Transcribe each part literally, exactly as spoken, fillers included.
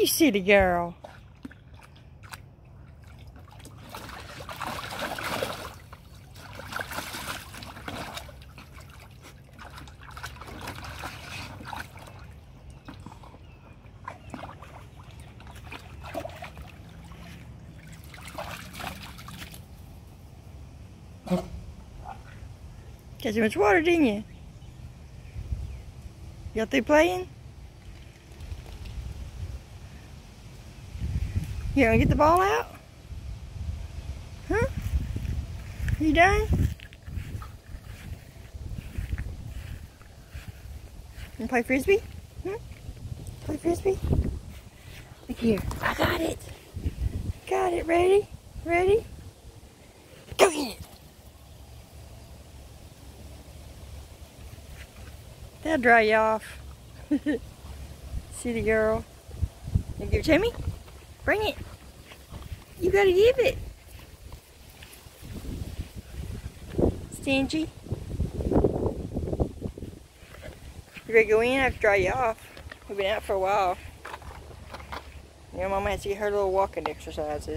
You silly girl. Got too much water, didn't you? You got through playing? You gonna get the ball out? Huh? You done? You play frisbee? Hmm? Play frisbee? Look here. I got it. Got it. Ready? Ready? Go get it. That'll dry you off. Silly girl. You give it to me? Bring it. You gotta give it. Stingy. You ready to go in? I have to dry you off. We've been out for a while. Your mama has to get her little walking exercises.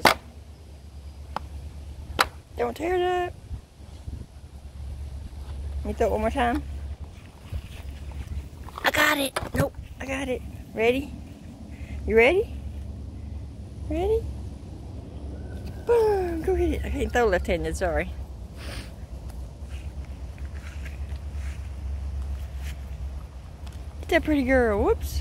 Don't tear it up. Let me throw it one more time. I got it. Nope, I got it. Ready? You ready? Ready? Boom, go get it. I can't throw left-handed, sorry. Get that pretty girl. Whoops.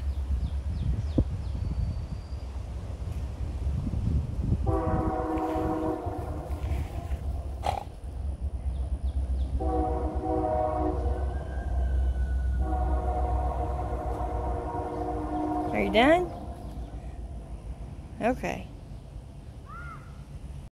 Are you done? Okay.